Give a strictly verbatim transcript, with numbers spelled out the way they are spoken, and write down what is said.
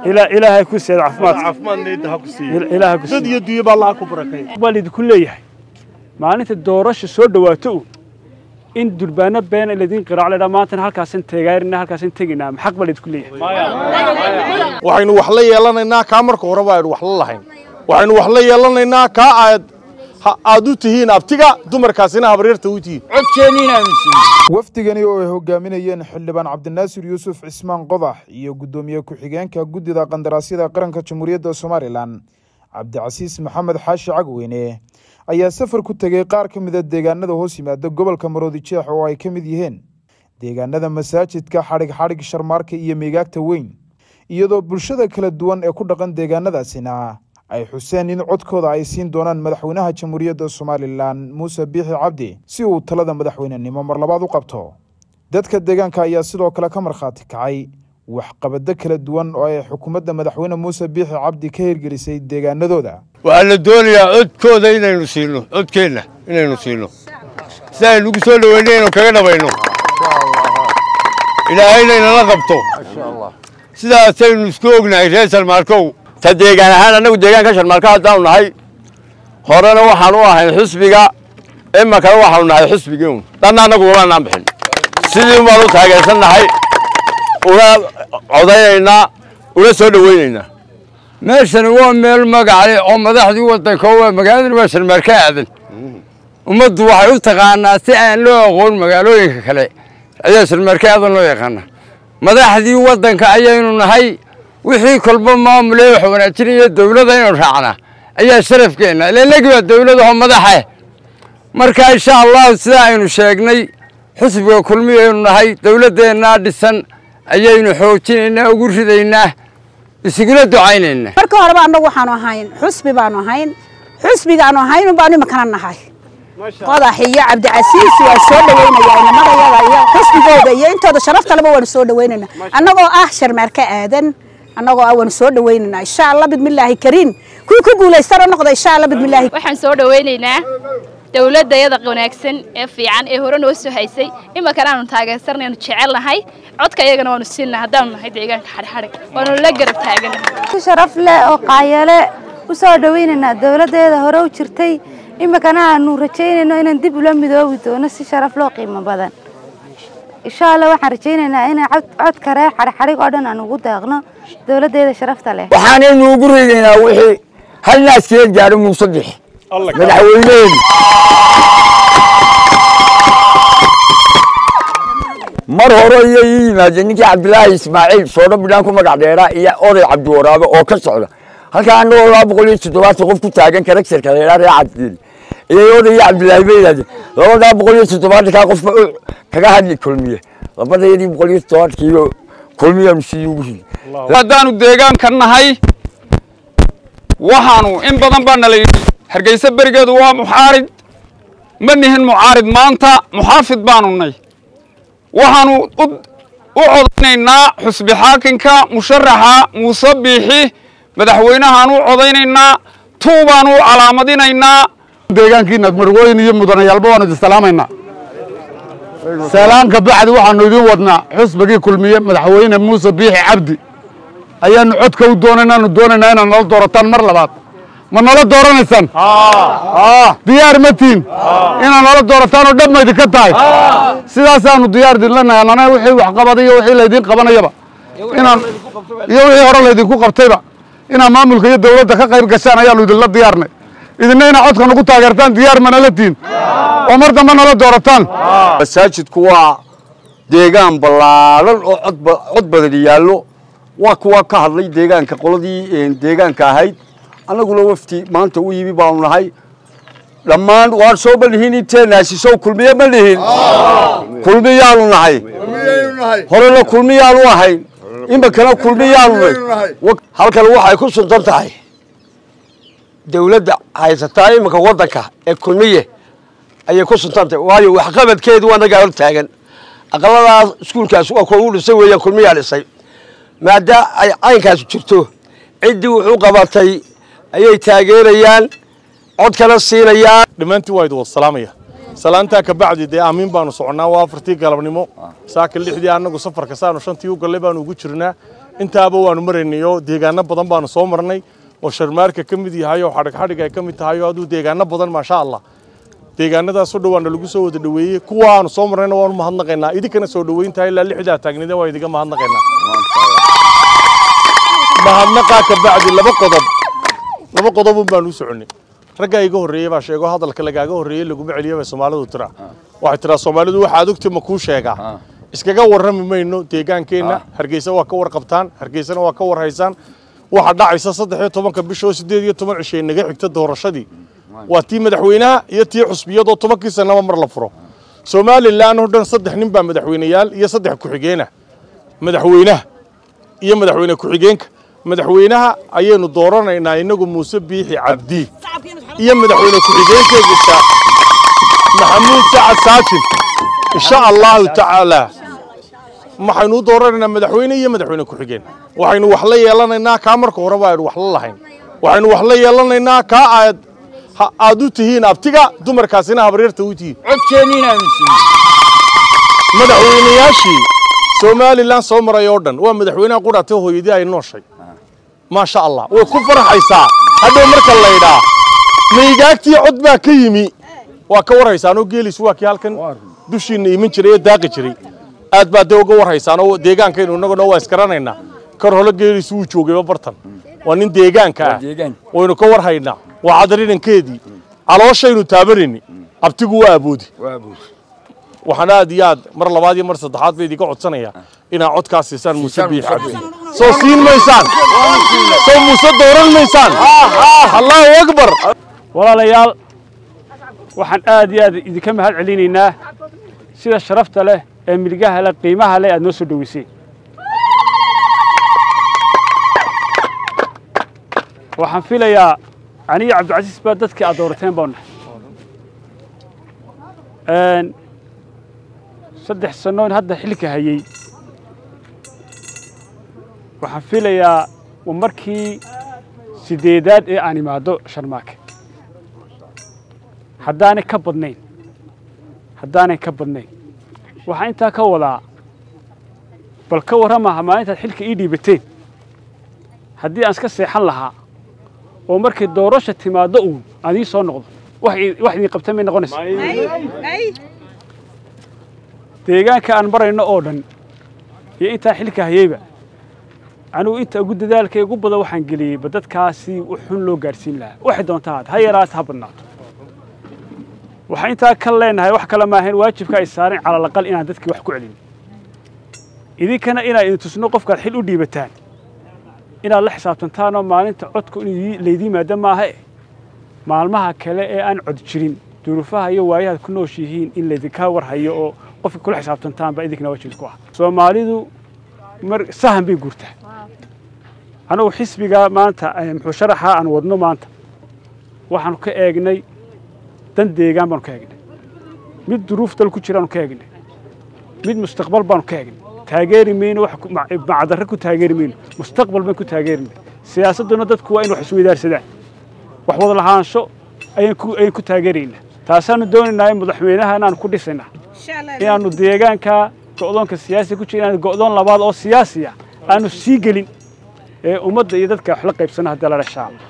إلى إلهي كوسي عفمات عفمان نيدها كوسي إلهي كوسي دد يدي بالله كبركي والد كليه معناته الدورش soo dhawaato in durbaana been الذين قراء لنا maanta halkaas in teegaarina halkaas in teegina xaq balid kuliyay waxaynu wax la yeelanaynaa ka marka hore waa wax la lahayn waxaynu wax la yeelanaynaa ka aad aad u tihiin abtiga dumarkaasina habareerta u tihiin codkeenina wafdigani oo ay hogaaminayeen xildhibaan Cabdinaasir Yuusuf Cismaan Qodax iyo gudoomiye ku-xigeenka gudida qandaraasyada qaranka Jamhuuriyadda Soomaaliland Cabdicasiis Maxamed Xaashi Cagweyne ayaa safar ku tagay qaar ka mid ah deegaanada hoos yimaada gobolka Maroodijeex oo ay ka mid yihiin deegaanada masaajidka xarig xarig Sharmaarka iyo Meegaagta Weyn iyadoo bulshada kala duwan ee ku dhaqan deegaanadaasina ay xuseen in codkooda ay siin doonaan madaxweynaha Jamhuuriyadda Soomaaliland Muuse Biixi Cabdi si uu talada madaxweynenimo mar labaad u qabto dadka deegaanka ayaa sidoo kale ka marxaati kacay wax qabada kala duwan oo ay xukuumadda madaxweyne Muuse Biixi Cabdi ka hirgelisay deegaanadooda وأنا دولي عد كودا إنا نسيلو عد كنا إنا نسيلو سهل نقصوا له وينين وكذا بينهم إلى أين إنا لقبته إن شاء الله سيدا سهل نسكوجنا إيش الماركو تديك أنا هنا نقول ديك أنا كش الماركات داون هاي خرنا وحنوا هاي حسبيجا إما كانوا وحنوا هاي حسبيجون لأن أنا قولنا نام بحن سيدي ما لو تاجر سنة هاي ولا عضينا ولا سولو ويننا meeshan waa meel magac leh oo madaxdii wadanka oo magaalada Weeshan Markaadin umadu waxay u taqaanaa si aan loo aqoon magaalooyinka kale Weeshan Markaadin loo yaqaan madaxdii wadanka ayaynu nahay wixii kolba maamulay wax wanaajinaya dawladda inuu raacna ayaa sharafkeena ilaa dawladda madaxa marka insha Allah sida aynu sheegnay xisbiga kulmiyaynu nahay dawladdeena dhisan ayaynu xoojinaynaa ugu ridaynaa isaguna ducaynayna marka hore baan waxaan ahayn xusbi baan ahayn xusbigaan ahayn baan ima kana nahay Qodax iyo Cabdicasiis waa soo dhaweynaya inamada iyo xusbigooda iyo intooda sharafta laba waan soo dhaweynayna annagoo ah Sharmaarka aadan annagoo ah waan soo dhaweynayna insha Allah bidmillaahi kariim ku ku guuleystar noqdo insha Allah bidmillaahi waxaan soo dhaweynaynaa dawladda yada wanaagsan ee fiican ee hore noo soo haysay ima kana aan taageersanayno jecelnahay codka iyagana waanu siinaa hadaan nahay deegaanka xarxarig waanu la garab taaganahay si sharaf leh oo qaayale u soo dhaweynayna dawladdeeda hore u jirtay ima kana aanu rajaynayno inaan dib ula midoobi doono si sharaf loo qiimo badan insha Allah waxaan rajaynaynaa in cod cod kare xarxarig oo dhan aan ugu daaqno dawladdeeda sharafta leh waxaan ugu ridaynaa wixii hal naas keen gaaro Muuse Biixi madaxweyne mar hore iyo yimaadeen ninkii Cabdilaahi Ismaaciil soo bidaan ku magac dheeraa iyo oday Cabdi Waraabe oo ka socda halkaan oo laba boqol iyo toddobaatan qof ku taagan karakterka dheeraa ee Cabdi iyo oday Cabdilaahi Beelad laba boqol iyo toddobaatan ka qof kaga hadli kulmiye labadii boqol iyo toddobaatan kiilo kulmiye msiyu hadaanu deegaanka nahay waxaanu in badan baan nalay Hargeysa barigeedu waa muxaarid ma nihin mucaarid maanta muxaafid baanu nahay waxaanu u codaynaynaa xusbi xaakinka musharaxa Muuse Biixi madaxweynaha u codaynaynaa tuubaanu calaamadinaynaa deegaankiina marwooyin iyo mudanayaalba waanu salaamaynaa salaamka bacdi waxaanu idin wadnaa xusbigii kulmiye madaxweyne Muuse Biixi Cabdi ayaanu codka u doonaynaa doonaynaa inaan nala doorataan mar labaad ma nala dooranaysan aa diyaar ma tiin inaan nala doorataan oo dhammayd ka tahay sidaas aanu diyaar dilanahay anana wixii wax qabadayo wixii la idin qabanayaba inaan iyo wixii hore la idin ku qabtayba inaan maamulka iyo dawladda ka qayb gashaan ayaa idin la diyaarnay idinna ina codka nagu taageertaan diyaar ma nala tiin oo mar dambe nala doorataan masaajidku waa deegaan ballaaran oo cod badan yaallo waa kuwa ka hadlay deegaanka qoladii deegaanka ahayd anaguna wafti maanta u yimi baanu nahay dhammaan waan soo balihiin inteenaasi soo kulmiye ma lihin kulmiyaanu nahay horena kulmiyaanu ahayn imikana kulmiyaanu nahay halkan waxay ku suntan tahay dawladda haysataa imika wadanka ee kulmiye ayay ku suntan tahay waayo wax qabadkeedu waa naga hor taagan aqaladaas iskuulkaas waa kuwa u dhisay weeyaan kulmiyaa dhisay maada ay caynkaas jirto cidii wuxuu qabatay ayay taageerayaan cod kala siinayaan dhimantii waa idin salaamaya salaanta ka bacdi de aamin baanu soconaa waa afartii galabnimo saaka lixdii anagu safarka saanu shantii u galay baanu ugu jirnaa intaaba waanu maraynayo deegaano badan baanu soo marnay oo sharmaarka ka mid yahay oo xadhig xadhig ay ka mid tahay oo aduu deegaano badan maasha Allah deegaanadaas soo dhawaana lagu soo wada dhaweeyay kuwa aanu soo marnayna waanu mahadnaqaynaa idinkana soo dhaweyntahay ilaa lixda taagnida waa idiga mahadnaqaynaa mahadnaqa ka bacdi laba qodob laba qodob baan u soconay ragga iga horeeyay baa sheego hadalka lagaaga horeeyay lagu maceliyo Soomaalidu tira waxa tira Soomaalidu waxa aad ogtay ma ku sheegaa iskaga warrami mayno deegaankeena Hargeysa waa ka warqabtaan Hargeysana waa ka warhaysaan waxa dhacaysa saddex iyo tobanka bisha siddeed iyo toban cishay naga xigta doorashadii waa tii madaxweynaha iyo tii xusbiyada tobankii sanaba mar la furo Soomaaliland oo dhan saddex nin baa madaxweynayaal iyo saddex ku xigeena madaxweynaha iyo madaxweyne ku xigeenka madaxweynaha ayaynu dooranaynaa inagu Muuse Biixi Cabdi iyo madaxweyne ku xigeenkiisa Maxamuud Saacad Saajin insha Allah ta'ala maxaynu dooranaynaa madaxweyne iyo madaxweyne ku xigeen waxaynu wax la yeelanaynaa ka marka hore waa wax la lahayn waxaynu wax la yeelanaynaa ka aad aad u tihiin abtiga dumarkaasina habaryarta u tihiin codkeeniina aaminsan madaxweynayaashii Soomaaliland soo maray oo dhan waa madaxweynaha quraatay hooyadii ay nooshay ma sha Allah way ku farxaysaa hadhow marka la yidhaa miigaagtii cod baa ka yimi waa ka warhaysaan oo geelis waa kii halkan dushiina iman jiray daaqi jiray aad baa de uga warhaysaan oo deegaankeenu inaguna waa iskaranaynaa kor hole geelis uu joogay bartan waa nin deegaanka ah waynu ka warhaynaa waa cadariinkeedii calooshaynu taabanayni abtigu waa aboodi waa aboodi waxaan aad iyo aad mar labaad iyo mar saddexaad bay idiga codsanaya inaa codkaas siisaan Muuse Biixi Cabdi soo siin maysaan soo Muuse dooran maysaan Allahu akbar walaalayaal waxaan aad iyo aad idinka mahad celinaynaa sida sharafta leh ee milgaha leh qiimaha leh aad noo soo dhaweysay waxaan filayaa aniga Cabdicasiis baa dadkii aad doorateen baan een saddex sano hadda xilka hayay waxaan filayaa markii sideedaad ee aan imaado Sharmaake haddaanay ka badnayn haddaanay ka badnayn waxaan intaa ka wadaa bal ka warrama maalintaad xilka ii dhiibateen haddii aan iska seexan lahaa oo markii doorasho timaado uu aan ii soo noqdo wax wax idin qabtay ma noqonayso deegaanka aan marayno oo dhan iyo intaa xilka hayayba anigu inta ugu dadaalkay ugu badan waxaan geliyay badadkaasi wuxuun loo gaarsiin lahaa wax doontaa ha yaraat ha badnaato waxaan intaa ka leenahay wax kale ma ahayn waajibka ay saareen cala laqal inaan dadkii wax ku celin idinkana inay idin tusno qofka xil u dhiibataan inaad la xisaabtantaan oo maalinta codku in leedii maada maaha maalmaha kale ee aan cod jirin duruufaha iyo waayaha ku nooshihiin in leedinka war hayo oo qofka kula xisaabtantaan ba idinkana waajib ku ah Soomaalidu mar sahan bay guurtaa anagu xisbiga maanta muxuu sharaxa aan wadno maanta waxaan ka eegnay dan deegaan baan ka eegnay mid duruuf dal ku jiraan ka eegnay mid mustaqbal baan ka eegnay taageeri meeyno wax macdar ku taageeri meeyno mustaqbal baan ku taageerina siyaasaduna dadku waa in wax isweydaarsadaan wax wada lahaansho ayaan ku ayaan ku taageerina taasaan doonaynaa in madaxweynaha aan ku dhisayna inaanu deegaanka go'doonka siyaasi ku jiraan go'doon labaad oo siyaasi ah aanu sii gelin ee ummadda iyo dadka wax la qaybsanaha dalal shacab